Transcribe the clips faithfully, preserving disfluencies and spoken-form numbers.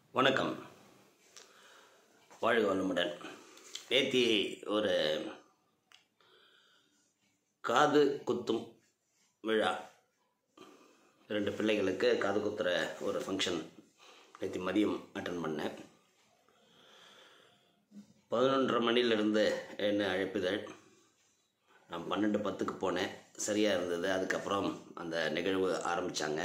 வணக்கம். வாழ்க வளமுடன். நேத்தி ஒரு காது குத்தும் விழா, ரெண்டு பிள்ளைகளுக்கு காது குத்துற ஒரு ஃபங்க்ஷன் நேற்று மதியம் அட்டன் பண்ணேன். பதினொன்றரை மணிலிருந்து என்ன அழைப்புதல். நான் பன்னெண்டு பத்துக்கு போனேன், சரியாக இருந்தது. அதுக்கப்புறம் அந்த நிகழ்வு ஆரம்பித்தாங்க.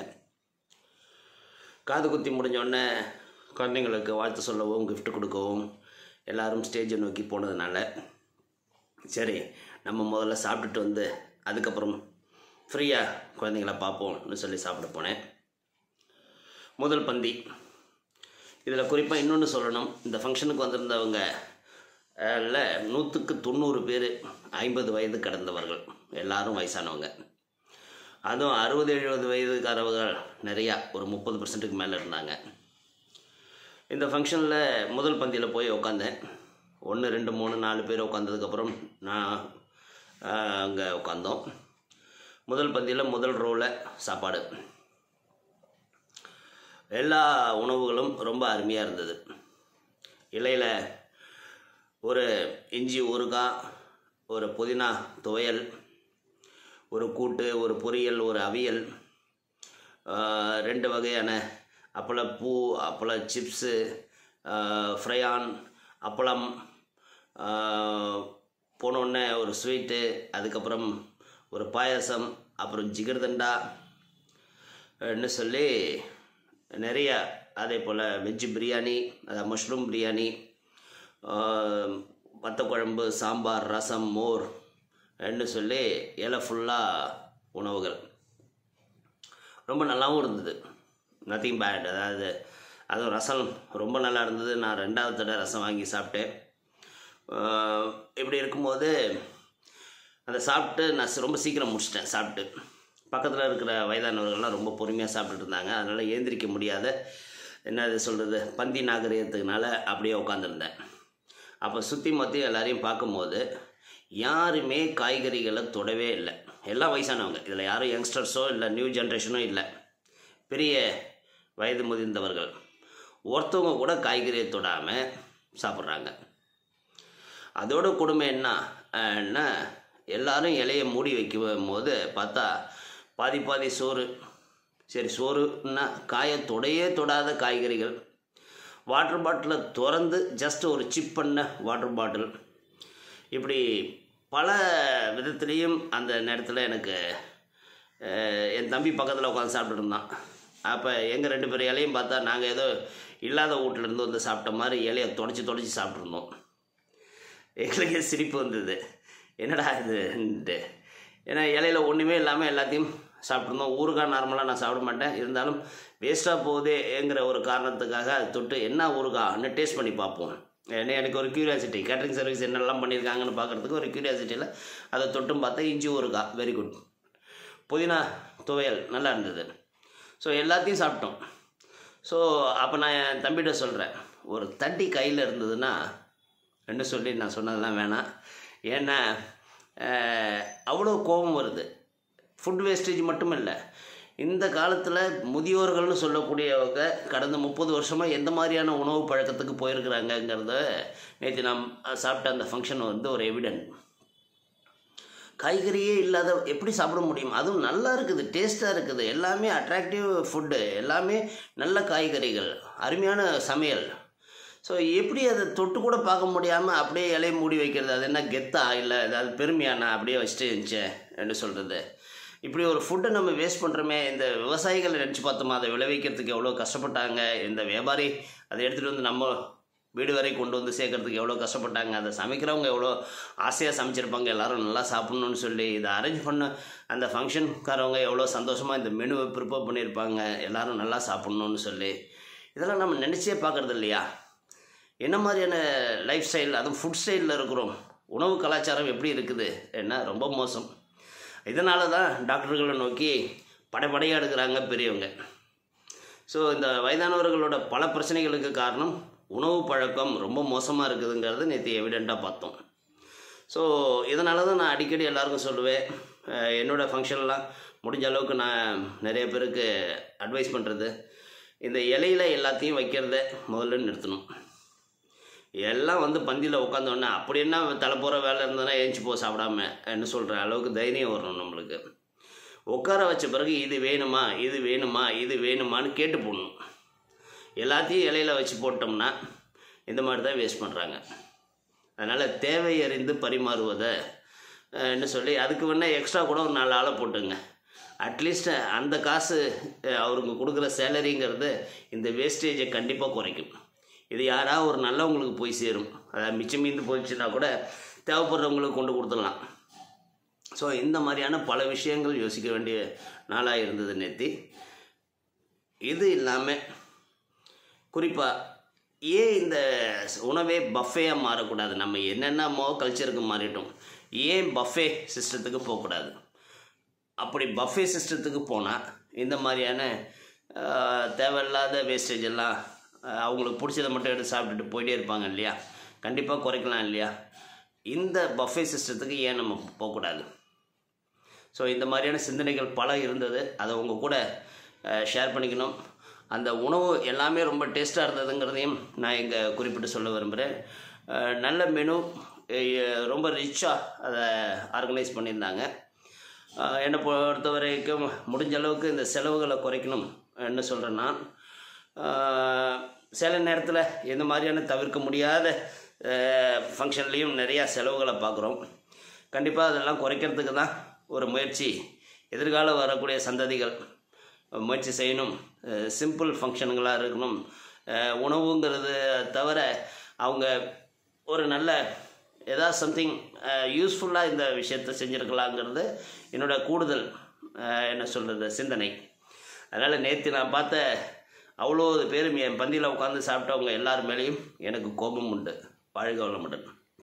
காது குத்தி முடிஞ்சோடனே குழந்தைங்களுக்கு வாழ்த்து சொல்லவும் கிஃப்ட் கொடுக்கவும் எல்லோரும் ஸ்டேஜை நோக்கி போனதுனால, சரி நம்ம முதல்ல சாப்பிட்டுட்டு வந்து அதுக்கப்புறம் ஃப்ரீயாக குழந்தைங்கள பார்ப்போம்னு சொல்லி சாப்பிட போனேன். முதல் பந்தி. இதில் குறிப்பாக இன்னொன்று சொல்லணும், இந்த ஃபங்க்ஷனுக்கு வந்திருந்தவங்க இல்லை நூற்றுக்கு தொண்ணூறு பேர் ஐம்பது வயது கடந்தவர்கள், எல்லாரும் வயசானவங்க. அதுவும் அறுபது எழுபது வயதுக்காரவர்கள் நிறையா, ஒரு முப்பது பர்சன்ட்டுக்கு மேலே இருந்தாங்க. இந்த ஃபங்க்ஷனில் முதல் பந்தியில் போய் உட்காந்தேன். ஒன்று ரெண்டு மூணு நாலு பேர் உட்காந்ததுக்கப்புறம் நான் அங்கே உட்காந்தோம். முதல் பந்தியில் முதல் ரோவில் சாப்பாடு. எல்லா உணவுகளும் ரொம்ப அருமையாக இருந்தது. இலையில் ஒரு இஞ்சி ஊறுகாய், ஒரு புதினா துவையல், ஒரு கூட்டு, ஒரு பொரியல், ஒரு அவியல், ரெண்டு வகையான அப்பளப்பூ, அப்பள சிப்ஸு, ஃப்ரையான், அப்பளம், போனோடனே ஒரு ஸ்வீட்டு, அதுக்கப்புறம் ஒரு பாயசம், அப்புறம் ஜிகர்தண்டா என்ன சொல்லி நிறையா, அதே போல் வெஜ்ஜு பிரியாணி, அதாவது மஷ்ரூம் பிரியாணி, வத்த குழம்பு, சாம்பார், ரசம், மோர் என்று சொல்லி இலை ஃபுல்லாக உணவுகள் ரொம்ப நல்லாவும் இருந்தது. Nothing bad. அதாவது அதுவும் ரசம் ரொம்ப நல்லா இருந்தது. நான் ரெண்டாவது தடவை ரசம் வாங்கி சாப்பிட்டேன். இப்படி இருக்கும்போது அதை சாப்பிட்டு நான் ரொம்ப சீக்கிரம் முடிச்சிட்டேன். சாப்பிட்டு பக்கத்தில் இருக்கிற வயதானவர்கள்லாம் ரொம்ப பொறுமையாக சாப்பிட்டுட்டு இருந்தாங்க. அதனால் ஏந்திரிக்க முடியாத, என்னது சொல்கிறது, பந்தி நாகரிகத்துக்குனால அப்படியே உட்காந்துருந்தேன். அப்போ சுற்றி மற்றி எல்லாரையும் பார்க்கும்போது யாருமே காய்கறிகளை தொடவே இல்லை. எல்லாம் வயசானவங்க. இதில் யாரும் யங்ஸ்டர்ஸோ இல்லை நியூ ஜென்ரேஷனோ இல்லை, பெரிய வயது முதிர்ந்தவர்கள். ஒருத்தவங்க கூட காய்கறியை தொடாமல் சாப்பிட்றாங்க. அதோட கொடுமை என்ன, எல்லாரும் இலையை மூடி வைக்கும் போது பார்த்தா பாதி பாதி சோறு. சரி, சோறுன்னா காயை தொடையே தொடாத காய்கறிகள். வாட்டர் பாட்டிலை திறந்து ஜஸ்ட் ஒரு சிப் பண்ண வாட்டர் பாட்டில். இப்படி பல விதத்துலேயும் அந்த நேரத்தில் எனக்கு என் தம்பி பக்கத்தில் உட்காந்து சாப்பிட்டுட்டு இருந்தான். அப்போ எங்கள் ரெண்டு பேர் இலையும் பார்த்தா நாங்கள் ஏதோ இல்லாத வீட்டிலேருந்து வந்து சாப்பிட்ட மாதிரி இலையை தொடச்சி தொடச்சி சாப்பிட்ருந்தோம். எங்களுக்கே சிரிப்பு வந்தது, என்னடா இதுன்ட்டு. ஏன்னா இலையில ஒன்றுமே இல்லாமல் எல்லாத்தையும் சாப்பிட்ருந்தோம். ஊறுகாய் நார்மலாக நான் சாப்பிட மாட்டேன், இருந்தாலும் வேஸ்ட்டாக போகுதேங்கிற ஒரு காரணத்துக்காக அது தொட்டு என்ன ஊறுகாய்னு டேஸ்ட் பண்ணி பார்ப்போம். ஏன்னா எனக்கு ஒரு க்யூரியாசிட்டி, கேட்ரிங் சர்வீஸ் என்னெல்லாம் பண்ணியிருக்காங்கன்னு பார்க்குறதுக்கு ஒரு க்யூரியாசிட்டியில் அதை தொட்டும் பார்த்தா இஞ்சி ஊறுகாய் வெரி குட், புதினா துவையல் நல்லா இருந்தது. ஸோ எல்லாத்தையும் சாப்பிட்டோம். ஸோ அப்போ நான் என் தம்பிகிட்ட சொல்கிறேன், ஒரு தட்டி கையில் இருந்ததுன்னா என்ன சொல்லி நான் சொன்னதெல்லாம் வேணாம். ஏன்னா அவ்வளோ கோபம் வருது. ஃபுட் வேஸ்டேஜ் மட்டும் இல்லை, இந்த காலத்தில் முதியோர்கள்னு சொல்லக்கூடியவங்க கடந்த முப்பது வருஷமாக எந்த மாதிரியான உணவு பழக்கத்துக்கு போயிருக்கிறாங்கங்கிறத நேற்று நாம் சாப்பிட்ட அந்த ஃபங்க்ஷன் வந்து ஒரு எவிடென்ட். காய்கறியே இல்லாத எப்படி சாப்பிட முடியும்? அதுவும் நல்லா இருக்குது, டேஸ்ட்டாக இருக்குது, எல்லாமே அட்ராக்டிவ் ஃபுட்டு, எல்லாமே நல்ல காய்கறிகள், அருமையான சமையல். ஸோ எப்படி அதை தொட்டு கூட பார்க்க முடியாமல் அப்படியே இலையை மூடி வைக்கிறது? அது என்ன கெத்தா இல்லை ஏதாவது பெருமையானா அப்படியே வச்சுட்டு இருந்துச்சேன் என்று சொல்கிறது. இப்படி ஒரு ஃபுட்டை நம்ம வேஸ்ட் பண்ணுறோமே. இந்த விவசாயிகளை நினச்சி பார்த்தோமா, அதை விளைவிக்கிறதுக்கு எவ்வளோ கஷ்டப்பட்டாங்க. இந்த வியாபாரி அதை எடுத்துகிட்டு வந்து நம்ம வீடு வரை கொண்டு வந்து சேர்க்கறதுக்கு எவ்வளோ கஷ்டப்பட்டாங்க. அதை சமைக்கிறவங்க எவ்வளோ ஆசையாக சமைச்சிருப்பாங்க, எல்லோரும் நல்லா சாப்பிட்ணுன்னு சொல்லி. இதை அரேஞ்ச் பண்ண அந்த ஃபங்க்ஷன்காரவங்க எவ்வளோ சந்தோஷமாக இந்த மெனுவை ப்ரிப்பேர் பண்ணியிருப்பாங்க, எல்லோரும் நல்லா சாப்பிட்ணுன்னு சொல்லி. இதெல்லாம் நம்ம நினச்சே பார்க்குறது இல்லையா? என்ன மாதிரியான லைஃப் ஸ்டைல், அதுவும் ஃபுட் ஸ்டைலில் இருக்கிறோம். உணவு கலாச்சாரம் எப்படி இருக்குது என்ன, ரொம்ப மோசம். இதனால தான் டாக்டர்களை நோக்கி படைப்படையாக எடுக்கிறாங்க பெரியவங்க. ஸோ இந்த வயதானவர்களோட பல பிரச்சனைகளுக்கு காரணம் உணவு பழக்கம் ரொம்ப மோசமாக இருக்குதுங்கிறது நேற்று எவிடெண்ட்டாக பார்த்தோம். ஸோ இதனால தான் நான் அடிக்கடி எல்லாருக்கும் சொல்லுவேன், என்னோடய ஃபங்க்ஷன்லாம் முடிஞ்ச அளவுக்கு நான் நிறைய பேருக்கு அட்வைஸ் பண்ணுறது, இந்த இலையில் எல்லாத்தையும் வைக்கிறத முதல்ல நிறுத்தணும். எல்லாம் வந்து பந்தியில் உட்காந்தோடனே அப்படி என்ன தலை போகிற வேலை இருந்ததுன்னா ஏஞ்சி போ சாப்பிடாம என்ன சொல்கிற அளவுக்கு தைரியம் வரணும் நம்மளுக்கு. உட்கார வச்ச பிறகு இது வேணுமா இது வேணுமா இது வேணுமான்னு கேட்டு போடணும். எல்லாத்தையும் இலையில் வச்சு போட்டோம்னா இந்த மாதிரி தான் வேஸ்ட் பண்ணுறாங்க. அதனால் தேவை அறிந்து பரிமாறுவதை என்ன சொல்லி அதுக்கு வேணால் எக்ஸ்ட்ரா கூட ஒரு நாலு ஆளை போட்டுங்க. அட்லீஸ்ட் அந்த காசு அவருக்கு கொடுக்குற சேலரிங்கிறது இந்த வேஸ்டேஜை கண்டிப்பாக குறைக்கும். இது யாராவது ஒரு நல்லவங்களுக்கு போய் சேரும். அதாவது மிச்சம் மீந்து போயிடுச்சுன்னா கூட தேவைப்படுறவங்களுக்கு கொண்டு கொடுத்துடலாம். ஸோ இந்த மாதிரியான பல விஷயங்கள் யோசிக்க வேண்டிய நாளாக இருந்தது நேற்று. இது இல்லாமல் குறிப்பாக ஏன் இந்த உணவே பஃபேயாக மாறக்கூடாது? நம்ம என்னென்னமோ கல்ச்சருக்கு மாறிட்டோம், ஏன் பஃபே சிஸ்டத்துக்கு போகக்கூடாது? அப்படி பஃபே சிஸ்டத்துக்கு போனால் இந்த மாதிரியான தேவையில்லாத வேஸ்டேஜ் எல்லாம் அவங்களுக்கு பிடிச்சதை மட்டும் எடுத்து சாப்பிட்டுட்டு போயிட்டே இருப்பாங்க இல்லையா? கண்டிப்பாக குறைக்கலாம் இல்லையா? இந்த பஃபே சிஸ்டத்துக்கு ஏன் நம்ம போகக்கூடாது? ஸோ இந்த மாதிரியான சிந்தனைகள் பல இருந்தது. அதை உங்கள் கூட ஷேர் பண்ணிக்கணும். அந்த உணவு எல்லாமே ரொம்ப டேஸ்ட்டாக இருந்ததுங்கிறதையும் நான் இங்கே குறிப்பிட்டு சொல்ல விரும்புகிறேன். நல்ல மெனு, ரொம்ப ரிச்சாக அதை ஆர்கனைஸ் பண்ணியிருந்தாங்க. என்னை பொறுத்த வரைக்கும் முடிஞ்ச அளவுக்கு இந்த செலவுகளை குறைக்கணும் என்ன சொல்கிறேன் நான். சில நேரத்தில் எந்த மாதிரியான தவிர்க்க முடியாத ஃபங்க்ஷன்லேயும் நிறையா செலவுகளை பார்க்குறோம். கண்டிப்பாக அதெல்லாம் குறைக்கிறதுக்கு தான் ஒரு முயற்சி எதிர்காலம் வரக்கூடிய சந்ததிகள் முயற்சி செய்யணும். சிம்பிள் ஃபங்க்ஷனுங்களாக இருக்கணும். உணவுங்கிறது தவிர அவங்க ஒரு நல்ல ஏதாவது சம்திங் யூஸ்ஃபுல்லாக இந்த விஷயத்தை செஞ்சுருக்கலாங்கிறது என்னோடய கூடுதல் என்ன சொல்கிறது சிந்தனை. அதனால் நேற்று நான் பார்த்த அவ்வளோ பேரும் என் பந்தியில் உட்காந்து சாப்பிட்டவங்க எல்லார் மேலேயும் எனக்கு கோபம் உண்டு. வாழ்க வளமுடன்.